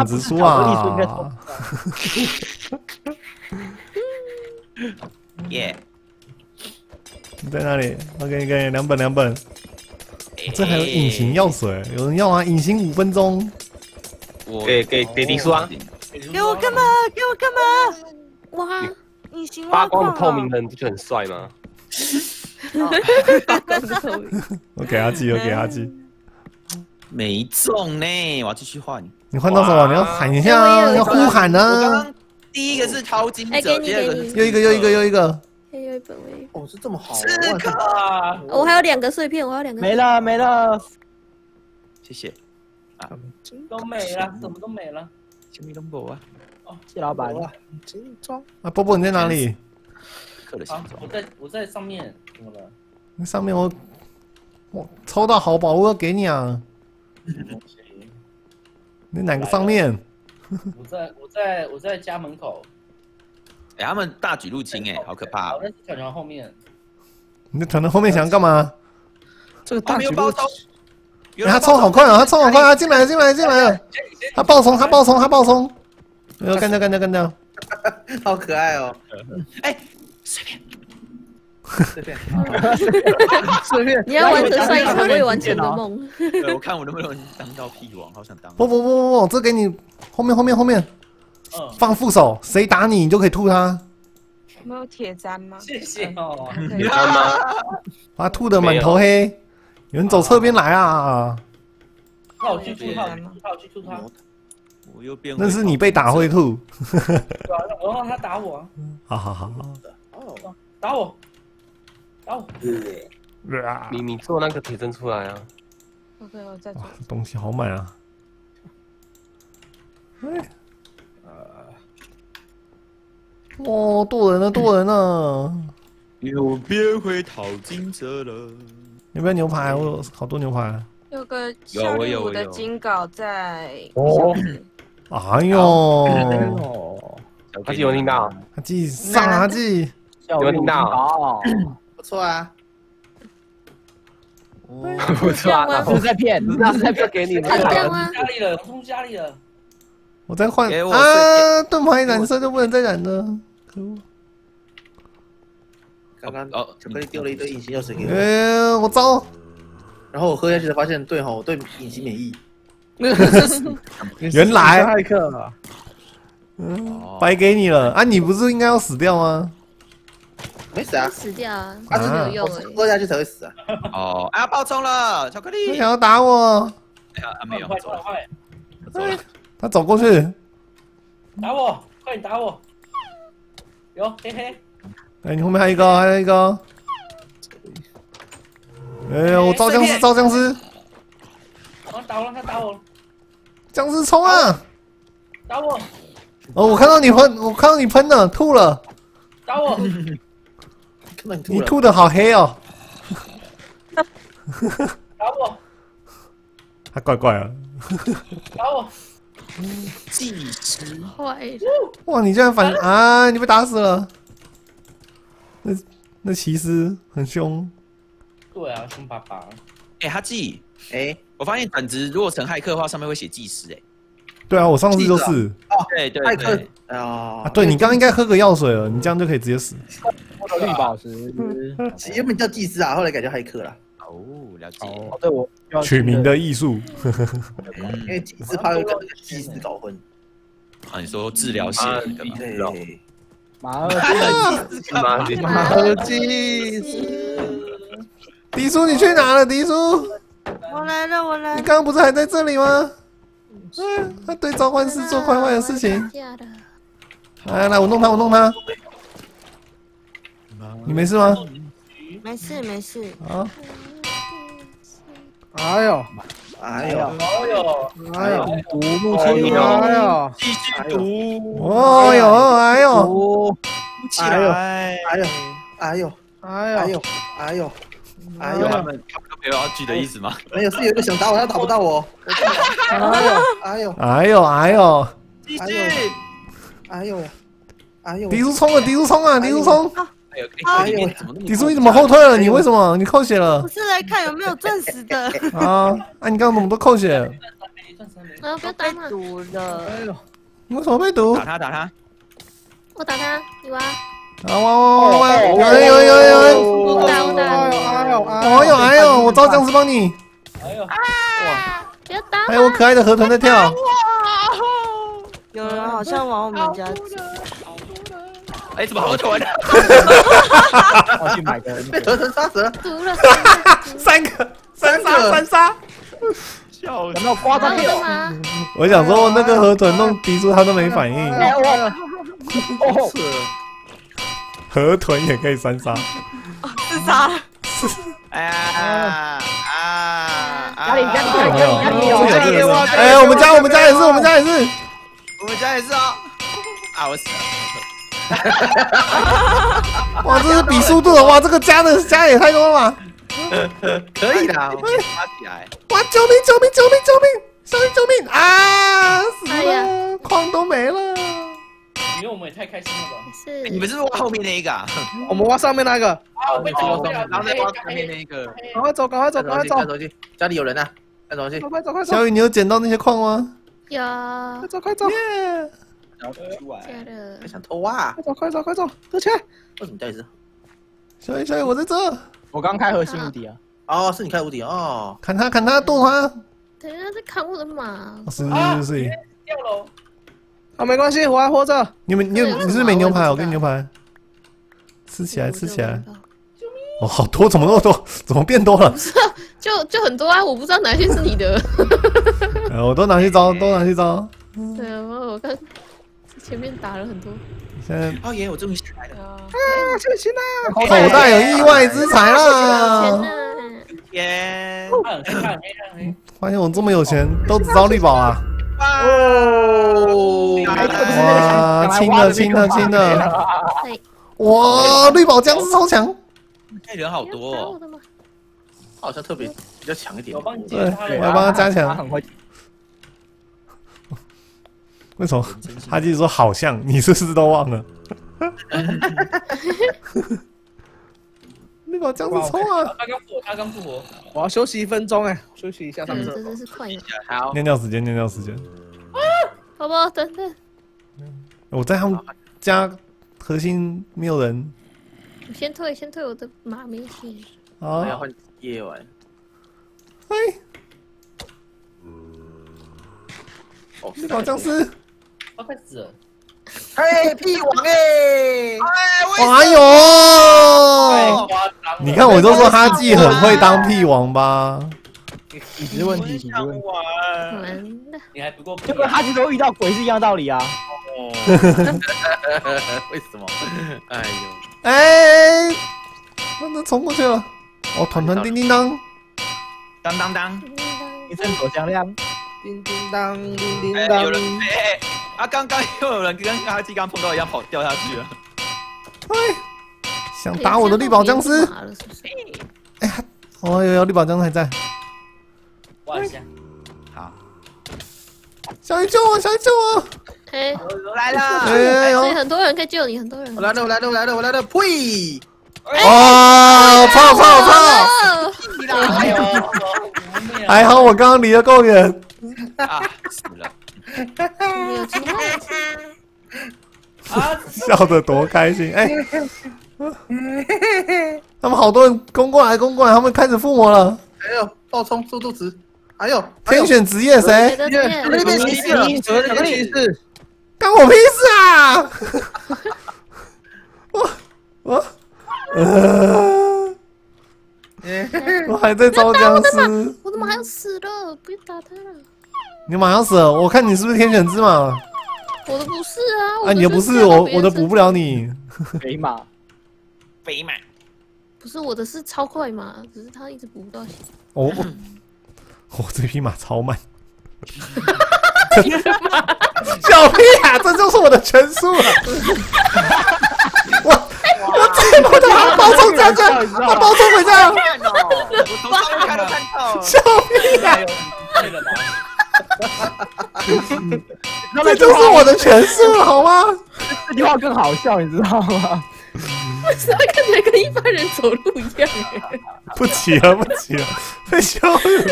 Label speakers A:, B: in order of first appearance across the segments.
A: 直输啊！
B: 耶！
A: 你在哪里？我给你2本。这还有隐形药水，有人要吗？隐形5分钟。
B: 我
C: 给迪叔啊！
D: 给我干嘛？给我干嘛？哇，隐形
C: 发光的透明人不就很帅吗？
A: 我给他记。
B: 没中呢，我要继续换。
A: 你换到什么？你要喊一下啊，要呼喊呢。
B: 我刚刚第一个是淘金者，第二个是
A: 又一个。
D: 还有一本位。
E: 哦，是这么好。
B: 刺客啊！
D: 我还有2个碎片，我还有2个。
F: 没了。
B: 谢谢。啊，
F: 都没了，什么都没了。
B: 什么都没啊！
F: 哦，谢老板。
E: 精装
A: 啊，波波你在哪里？
B: 客的形状。
F: 我在上面，怎么了？
A: 那上面我抽到好宝物要给你啊！你哪个上面？
F: 我在家门口。
B: 哎，他们大举入侵，哎，好可怕！
F: 我在团团后面。
A: 你在团团后面想要干嘛？
E: 这个大举入侵，
A: 他冲好快啊！他进来了！他爆冲！干掉！
E: 好可爱哦！
B: 哎，随便。
D: 你要完成上一场未完成的梦。
B: 我看我能不能当到屁王，好想当。
A: 不，这给你后面。放副手，谁打你就可以吐他。
G: 没有铁砧吗？
F: 谢谢哦。
C: 铁砧吗？
A: 把他吐得满头黑。有人走侧边来啊！
F: 那我去吐他。
B: 我又变。
A: 那是你被打会吐。
F: 我让他打我。
A: 好。
F: 打我。
C: 你做那个铁针出来啊
G: ？OK， 我再做。
A: 东西好满啊！哦，剁人了！
B: 又变回淘金者了。
A: 要不要牛排？我有好多牛排。
G: 有个效率5的金稿在。
C: 哦。
A: 哎呦！
C: 阿纪有听到？
A: 阿纪上阿纪，
C: 有听到？
E: 不错啊。
C: 不错啊，
F: 是在骗
C: 给你。
F: 冲家里了。
A: 我再换啊！盾牌染色就不能再染了，可恶！
E: 刚刚巧克力丢了一堆隐形药水给我。
A: 我糟！
E: 然后我喝下去才发现，对吼，我对隐形免疫。
A: 原来
F: 骇客。
A: 白给你了啊！你不是应该要死掉吗？
E: 没死啊，
D: 死掉啊，没有用哎。
E: 喝下去才会死啊。
B: 哦，啊，爆冲了，巧克力！
A: 他想要打我。
B: 哎呀，没有，走了。
A: 他走过去，
F: 打我，快点打我！有，嘿嘿。
A: 哎，你后面还有一个。哎，我招僵尸！
F: 他打我了！
A: 僵尸冲啊！
F: 打我！
A: 哦，我看到你喷了，吐了。
F: 打我！
A: 你吐的好黑哦。
F: 打我！
A: 他怪了。
F: 打我！
B: 计时
D: 坏了！
A: 哇，你竟然反啊！你被打死了。那骑士很凶。
F: 对啊，凶巴巴。
B: 哎，哈记，我发现本职如果成骇客的话，上面会写计时，哎。
A: 对啊，我上次就是。
B: 对。
A: 对你刚刚应该喝个药水了，你这样就可以直接死。
F: 绿宝石。
E: 原本叫祭司啊，后来改叫骇客了。
B: 哦，了解。
F: 哦，对我
A: 取名的艺术。
E: 因为祭司怕会跟那个祭司搞混。
B: 啊，你说治疗血那个吗？
E: 对。
F: 马尔济斯。
A: 迪叔，你去哪了？迪叔，
D: 我来了。
A: 你刚刚不是还在这里吗？他对召唤师做坏的事情。来，我弄他。你没事吗？
D: 没事。
A: 好。
E: 哎呦！
F: 毒入侵！
B: 继续毒！
A: 哎呦！
B: 毒起来！他们都没有要聚的意思吗？
E: 没有，是有一个想打我，他打不到我。
A: 哎呦！
B: 继续！
E: 哎呦！
A: 迪叔冲啊！
B: 里面怎么那么？
A: 迪叔你怎么后退了？你为什么？你扣血了
D: 我？是来看有没有钻石的。
A: 啊！你刚刚怎么都扣血？
H: 啊，不要打嘛！
D: 毒了。
A: 你为什么被毒？
B: 打他！
H: 我打他，你挖。
A: 哇！有人！
H: 我打！
A: 哎呦！我招僵尸帮你。
F: 哎呦，
H: 不要打！
A: 还有我可爱的河豚在跳。
D: 有人好像往我们家走。
B: 哎，怎么好蠢啊？
E: 我去买个被河豚杀死了，
H: 毒了。
A: 三杀！
B: 笑死！
E: 有没有刮到
H: 干嘛？
A: 我想说那个河豚弄迪叔他都没反应。河豚也可以三杀。
D: 自杀了。
B: 哎呀
E: 家里
A: 有。哎，我们家也是。
B: 我们家也是哦。啊，我死了。
A: 哇，这是比速度的哇，这个加也太多了吧？
B: 可以啦，我们发起来。
A: 哇，救命！小雨救命啊！死了，矿都没了。
F: 因为我们也太开心了吧？
H: 是。
B: 你们是不是挖后面那一个啊？
E: 我们挖上面那个。
F: 啊，我被抓了，
B: 然后再挖上面那一个。
E: 赶快走！
B: 看手机，家里有人呐！看手机。
E: 快走！
A: 小雨，你有捡到那些矿吗？
H: 有。
E: 快走！
A: 耶！
B: 然后出来。
H: 假的。
B: 还想偷挖？
E: 快走！得钱！
B: 为什么家里是？
A: 小雨，我在这。
E: 我刚开核心无敌啊！
B: 哦，是你开无敌哦。
A: 砍他，剁他！
H: 等一下在砍我的马。
A: 是。
F: 掉了。
E: 啊，没关系，我还活着。
A: 你是不是没牛排？我给你牛排。吃起来。哦，好多，怎么那么多？怎么变多了？
H: 就很多啊，我不知道哪些是你的。
A: 我都拿去招。
H: 对啊，我刚前面打了很多。
A: 现在
B: 哦耶，我终于起来了。
E: 谢谢啦！
A: 口袋有意外之财啦！
B: 耶！
A: 发现我这么有钱，都只招绿宝啊！
B: 哦！
A: 哇，轻的！哇，绿宝僵尸超强！
B: 人好多哦，好像特别比较强一点。
A: 对，我要帮他加强。为什么？他继续说好像，你是不是都忘了？绿宝僵尸冲啊！
F: 他刚复活。
E: 我要休息1分钟哎，休息一下上厕所。
H: 真是快点。
B: 好，
A: 尿尿时间。
H: 宝宝，等。
A: 我在他们家核心没有人。
H: 我先退，我的马没血。
A: 好，
B: 要换夜晚。
A: 绿宝僵尸。
F: 快死了！
E: 嘿，屁王哎！
A: 哎呦！你看，我就说他既很会当屁王吧。
E: 体质问题。
H: 完了。
F: 你还不够，
E: 就跟哈基都遇到鬼是一样道理啊。
B: 为什么？哎呦！
A: 哎，那冲过去了。哦，团叮叮当，
B: 当，
E: 一阵火响亮，叮叮当。
B: 有人刚刚又有人跟哈基刚碰到一样掉下去了。
A: 想打我的绿宝僵尸？哎呀，有绿宝僵尸还在。
F: 挖一下。
B: 好，
A: 小鱼救我！
H: 哎，
B: 我来了！
H: 所以很多人可以救你，很多人。
E: 我来了！呸！
A: 哦，操！还好我刚刚离得够远。
B: 啊，死了！
H: 没有机会。
A: 笑得多开心！哎，他们好多人攻过来，他们开始附魔了。
E: 还有爆冲速度值，还有
A: 天选职业谁？
E: 那边骑士了，骑士，
A: 干我屁事啊！我还在招僵尸。
H: 我的马要死了，不要打他了。
A: 你马上死了，我看你是不是天选之马？
H: 我的不是啊，
A: 啊，你的不是我的补不了你。
E: 北马，
H: 不是我的是超快马，只是他一直补不到血。
A: 我这匹马超慢。小屁啊，这就是我的全速了。我自己把他包冲下去，他包冲回家。
B: 我从上面看到。
A: 小屁啊！这就是我的全速了，好吗？
E: 这句话更好笑，你知道吗？
H: 不是他看起来跟一般人走路一样哎。
A: 不起了，不起了，被羞辱。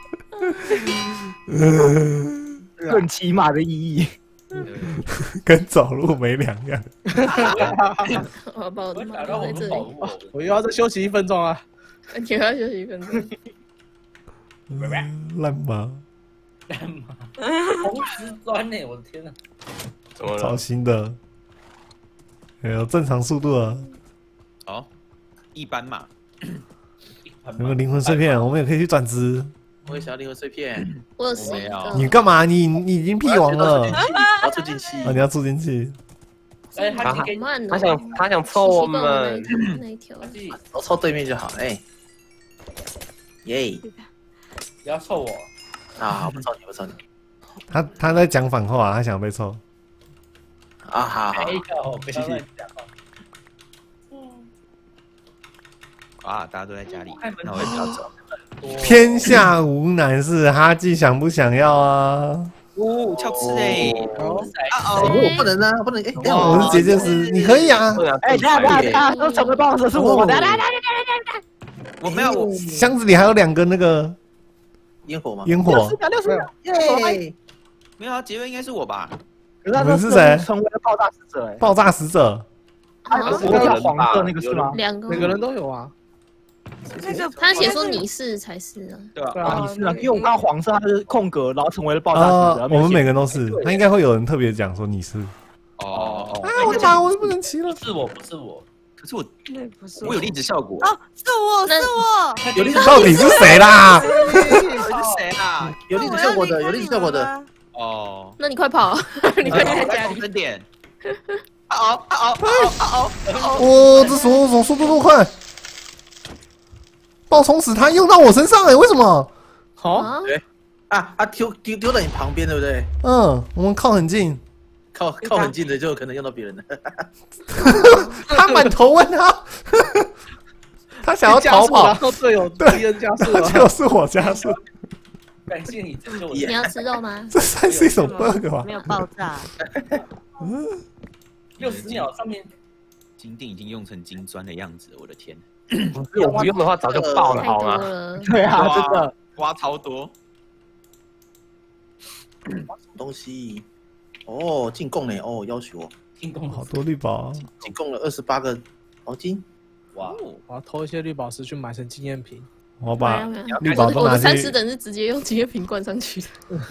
E: 论骑马的意义。
A: 跟走路没两样。
H: 我把我的马
F: 打到我
H: 留在这里，
F: 们保护我。
E: 我又要再休息1分钟啊！
H: 你要休息1分钟。
A: 烂马，
F: 红石砖呢？我的天哪！
A: 找
C: 怎么了？
A: 新的，有正常速度啊。
B: 哦，一般嘛。
A: 有个灵魂碎片，我们也可以去转职。
E: 我也想要灵魂碎片，
H: 我有11个。
A: 你干嘛？你已经屁王了。
E: 我要促进器。
A: 啊，你要住进去。
F: 哎，他给
H: 慢哦，
C: 他想凑我们，
H: 那一条。
E: 我凑对面就好，哎，耶！
F: 不要凑我。
E: 啊，不凑你，不凑你。
A: 他在讲反话，他想被抽。
E: 啊，好好。
F: 没有，不要乱讲话。
B: 啊，大家都在家里，那我也不要走。
A: 天下无难事，哈记想不想要啊？
B: 哦，翘刺哎！
E: 我不能啊，不能哎！
A: 我是结界师，你可以啊。
E: 哎，等下，都成为报纸是我的。
B: 我没有，我
A: 箱子里还有2个那个
E: 烟火吗？
A: 烟火。
E: 60秒，耶！
B: 没有啊，结尾应该是我吧？
A: 你们是谁？
E: 成为了爆炸使者，哎，
A: 爆炸使者。
E: 我叫黄色那个是吗？
H: 2个，
E: 每个人都有啊。
G: 那个
H: 他写说你是才是啊。
B: 对吧？
E: 对啊，你是啊，因为我刚刚黄色它是空格，然后成为了爆炸使者。
A: 我们每个人都是，他应该会有人特别讲说你是。
B: 哦，
A: 我的妈，我不能骑了。
F: 不是我，不是我。
B: 可是我
G: 那不是
B: 我有粒子效果。
G: 哦，是我是我，
E: 有粒子
A: 到底是谁啦？
B: 是谁啊？
E: 有粒子效果的，有粒子效果的。
B: 哦，
H: 那你快跑，你快在家里。
B: 分点。哦，
A: 哦，这什么速度那么快？爆冲死他用到我身上哎，为什么？
E: 好，啊，他丢在你旁边，对不对？
A: 嗯，我们靠很近，
E: 靠很近的就有可能用到别人的。
A: 他满头问号，他想要逃跑，
E: 然后队友敌人加速了，
A: 就是我加速。
F: 感谢你拯救我。
H: 你要吃肉吗？
A: 这算是一种 bug 吧？
G: 没有爆炸。
F: 60秒上面，
B: 金锭已经用成金砖的样子，我的天！
C: 我不用的话早就爆了，
H: 太多
C: 好吗？
H: 了。
E: 对啊，真的。
B: 花超多。
E: 什么东西？哦，进贡呢？哦，要求我
F: 进攻
A: 好多绿宝，
E: 进贡了28个毛巾。
F: 哇！
I: 我要偷一些绿宝石去买成纪念品。
A: 我把
H: 没有
A: 绿宝都
H: 我的
A: 拿去。
H: 30等是直接用纪念品灌上去的。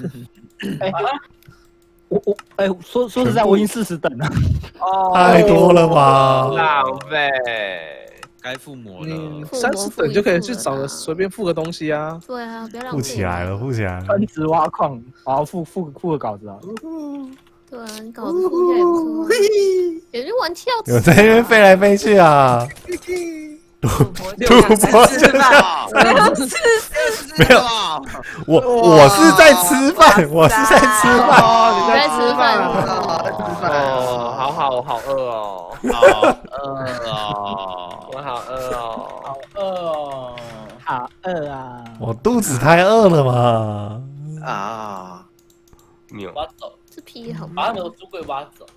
E: 说实在，我已经40等了。
A: 太多了吧？
C: 浪费。
B: 该附魔了。
I: 30等就可以去找个随便付个东西啊。
H: 对啊，不要浪费。
A: 富起来了，富起来了。
E: 分值挖矿，然后付个稿子啊。
H: 对啊，你搞得付也不错。有人玩跳
A: 有在那边飞来飞去啊！赌博就是没有，我是在吃饭，我是在吃饭。
H: 你在吃饭。
C: 哦，好好，我好饿哦，我好饿哦，
E: 好饿啊！
A: 我肚子太饿了嘛！
E: 啊！
C: 牛，
F: 挖走，
H: 这屁好
F: 把那个书柜挖走。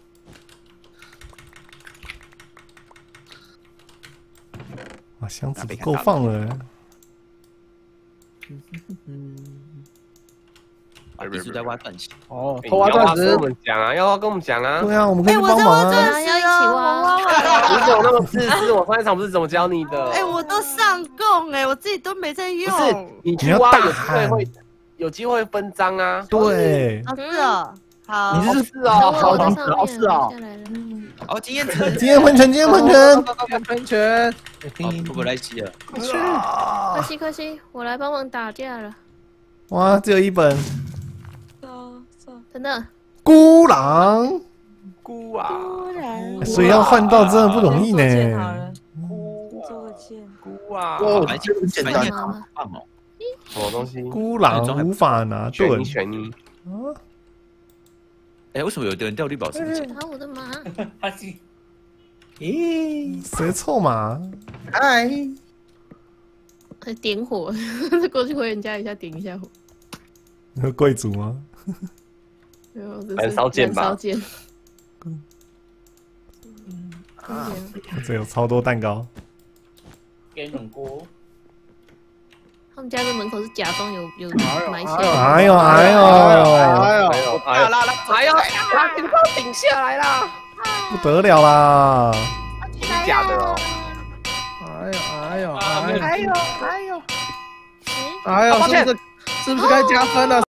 A: 哇，箱子不够放了。
B: 一直在挖钻石。
E: 哦，偷挖钻石。
C: 跟我们讲啊，要跟我们讲啊。
A: 对啊，我们可以帮忙啊。
H: 要一起挖。
C: 你怎么那么自私？我上一场不是怎么教你的？
G: 哎，我都上供哎，我自己都没在用。
C: 不是，你去挖有机会分赃啊。
A: 对。
G: 是哦。好，
E: 你是
H: 好
E: 是哦。
B: 哦，经验
A: 喷泉，
B: 不来西了。
H: 可惜，我来帮忙打架了。
A: 哇，只有1本。
H: 真的。
A: 孤狼。
C: 孤啊。
A: 所以要换到真的不容易呢。
C: 孤啊。
B: 蛮简单，棒哦。
C: 什么东西？
A: 孤狼无法拿盾。
C: 选你。
B: 哎，为什么有的人掉绿宝石？
H: 啊，我的妈！
F: 他是，
E: 咦，
A: 谁臭马？
E: 嗨，
H: 点火，过去回人家一下，点一下火。
A: 你是贵族吗？
H: 没有，
C: 燃烧剑吧。
H: 燃烧剑。
A: 这有超多蛋糕。
F: 给你们锅。
H: 他们家的门口是假装有埋线。
A: 哎呦！
C: 哎呦，
F: 你把我顶下来啦！
A: 不得了啦！
C: 是假的哦。
I: 哎呦，是不是该加分了？